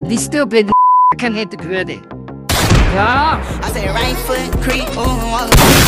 These stupid can hit the griddy. Yeah. I say right foot creep, ooh,